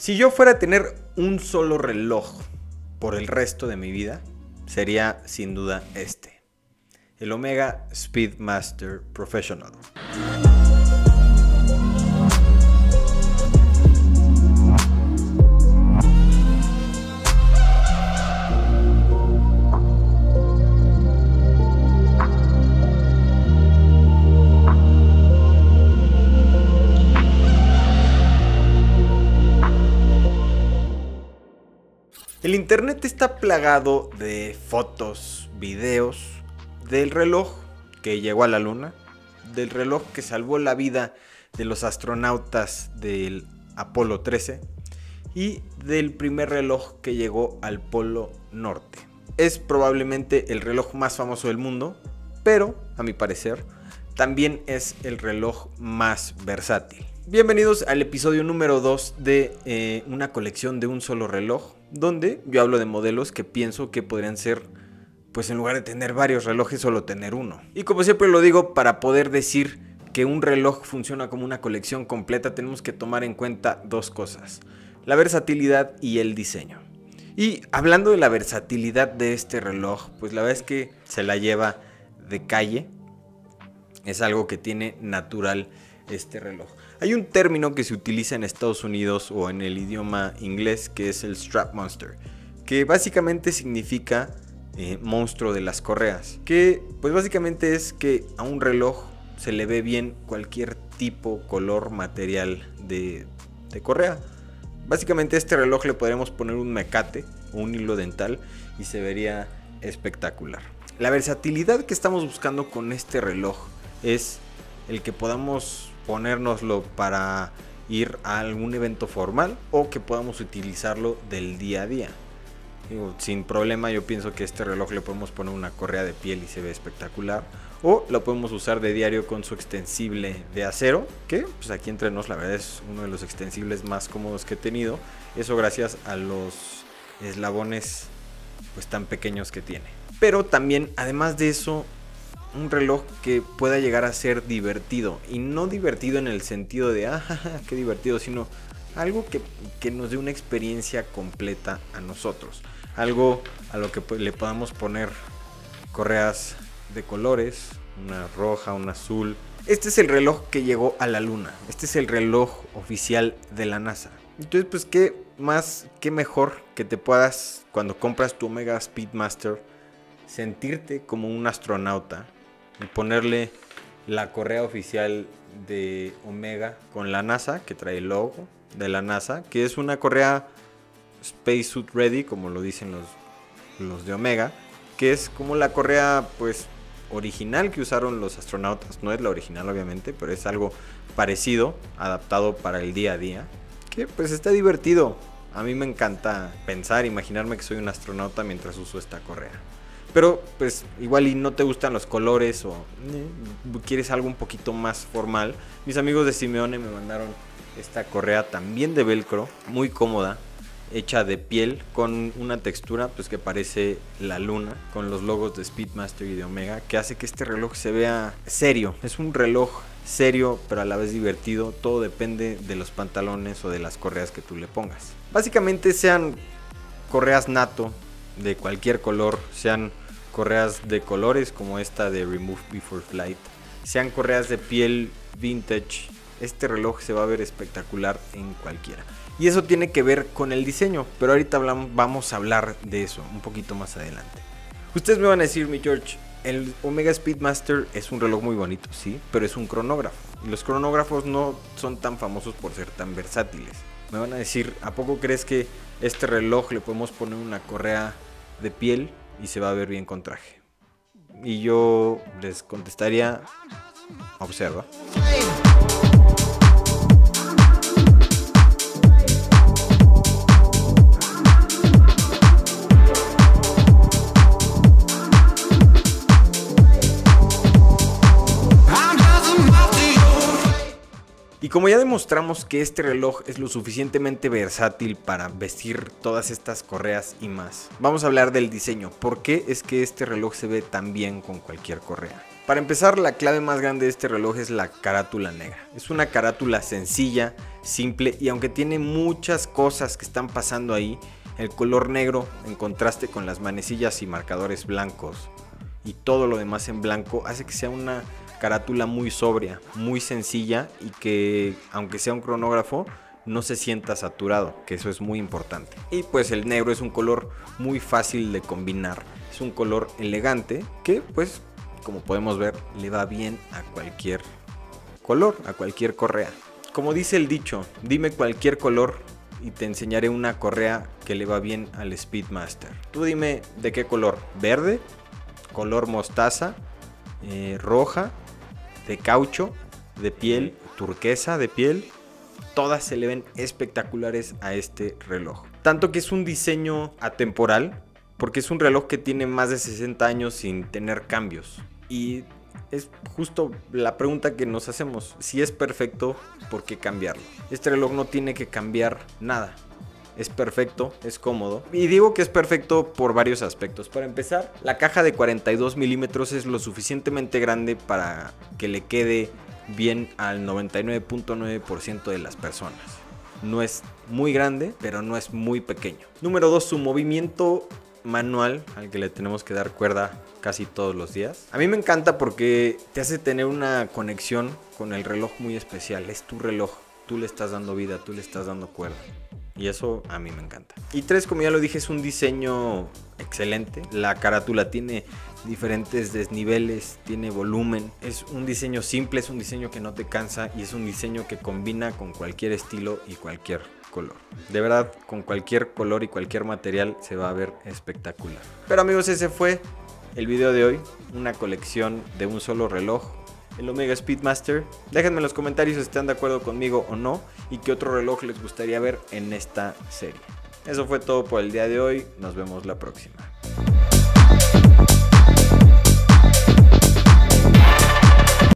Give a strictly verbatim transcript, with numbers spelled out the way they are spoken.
Si yo fuera a tener un solo reloj por el resto de mi vida, sería sin duda este, el Omega Speedmaster Professional. El internet está plagado de fotos, videos del reloj que llegó a la luna, del reloj que salvó la vida de los astronautas del Apolo trece y del primer reloj que llegó al Polo Norte. Es probablemente el reloj más famoso del mundo, pero a mi parecer también es el reloj más versátil. Bienvenidos al episodio número dos de eh, una colección de un solo reloj, donde yo hablo de modelos que pienso que podrían ser, pues en lugar de tener varios relojes, solo tener uno. Y como siempre lo digo, para poder decir que un reloj funciona como una colección completa, tenemos que tomar en cuenta dos cosas: la versatilidad y el diseño. Y hablando de la versatilidad de este reloj, pues la verdad es que se la lleva de calle. Es algo que tiene natural este reloj. Hay un término que se utiliza en Estados Unidos o en el idioma inglés que es el strap monster, que básicamente significa eh, monstruo de las correas, que pues básicamente es que a un reloj se le ve bien cualquier tipo, color, material de, de correa. Básicamente a este reloj le podríamos poner un mecate o un hilo dental y se vería espectacular. La versatilidad que estamos buscando con este reloj es el que podamos ponérnoslo para ir a algún evento formal o que podamos utilizarlo del día a día. Digo, sin problema, yo pienso que este reloj le podemos poner una correa de piel y se ve espectacular, o lo podemos usar de diario con su extensible de acero, que pues aquí entre nos la verdad es uno de los extensibles más cómodos que he tenido, eso gracias a los eslabones pues tan pequeños que tiene. Pero también, además de eso, un reloj que pueda llegar a ser divertido, y no divertido en el sentido de ah, qué divertido, sino algo que, que nos dé una experiencia completa a nosotros, algo a lo que le podamos poner correas de colores, una roja, una azul. Este es el reloj que llegó a la luna, este es el reloj oficial de la NASA. Entonces pues qué más, qué mejor que te puedas, cuando compras tu Omega Speedmaster, sentirte como un astronauta y ponerle la correa oficial de Omega con la NASA, que trae el logo de la NASA, que es una correa Spacesuit Ready, como lo dicen los, los de Omega, que es como la correa pues original que usaron los astronautas. No es la original obviamente, pero es algo parecido, adaptado para el día a día, que pues está divertido. A mí me encanta pensar, imaginarme que soy un astronauta mientras uso esta correa. Pero pues igual y no te gustan los colores o eh, quieres algo un poquito más formal. Mis amigos de Simeone me mandaron esta correa también de velcro, muy cómoda, hecha de piel, con una textura pues que parece la luna, con los logos de Speedmaster y de Omega, que hace que este reloj se vea serio. Es un reloj serio pero a la vez divertido, todo depende de los pantalones o de las correas que tú le pongas. Básicamente sean correas NATO de cualquier color, sean correas de colores como esta de Remove Before Flight, sean correas de piel vintage, este reloj se va a ver espectacular en cualquiera. Y eso tiene que ver con el diseño, pero ahorita hablamos, vamos a hablar de eso un poquito más adelante. Ustedes me van a decir, mi George, el Omega Speedmaster es un reloj muy bonito, sí, pero es un cronógrafo. Y los cronógrafos no son tan famosos por ser tan versátiles. Me van a decir, ¿a poco crees que este reloj le podemos poner una correa de piel y se va a ver bien con traje? Y yo les contestaría, observa. Y como ya demostramos que este reloj es lo suficientemente versátil para vestir todas estas correas y más, vamos a hablar del diseño. ¿Por qué es que este reloj se ve tan bien con cualquier correa? Para empezar, la clave más grande de este reloj es la carátula negra. Es una carátula sencilla, simple, y aunque tiene muchas cosas que están pasando ahí, el color negro en contraste con las manecillas y marcadores blancos y todo lo demás en blanco hace que sea una carátula muy sobria, muy sencilla, y que aunque sea un cronógrafo no se sienta saturado, que eso es muy importante. Y pues el negro es un color muy fácil de combinar, es un color elegante que pues como podemos ver le va bien a cualquier color, a cualquier correa. Como dice el dicho, dime cualquier color y te enseñaré una correa que le va bien al Speedmaster. Tú dime de qué color: verde, color mostaza, eh, roja, de caucho, de piel, turquesa de piel. Todas se le ven espectaculares a este reloj. Tanto que es un diseño atemporal, porque es un reloj que tiene más de sesenta años sin tener cambios. Y es justo la pregunta que nos hacemos: si es perfecto, ¿por qué cambiarlo? Este reloj no tiene que cambiar nada. Es perfecto, es cómodo. Y digo que es perfecto por varios aspectos. Para empezar, la caja de cuarenta y dos milímetros es lo suficientemente grande para que le quede bien al noventa y nueve punto nueve por ciento de las personas. No es muy grande, pero no es muy pequeño. Número dos, su movimiento manual, al que le tenemos que dar cuerda casi todos los días. A mí me encanta porque te hace tener una conexión con el reloj muy especial. Es tu reloj, tú le estás dando vida, tú le estás dando cuerda. Y eso a mí me encanta. Y tres, como ya lo dije, es un diseño excelente. La carátula tiene diferentes desniveles, tiene volumen. Es un diseño simple, es un diseño que no te cansa y es un diseño que combina con cualquier estilo y cualquier color. De verdad, con cualquier color y cualquier material se va a ver espectacular. Pero amigos, ese fue el video de hoy. Una colección de un solo reloj, el Omega Speedmaster. Déjenme en los comentarios si están de acuerdo conmigo o no, y qué otro reloj les gustaría ver en esta serie. Eso fue todo por el día de hoy. Nos vemos la próxima.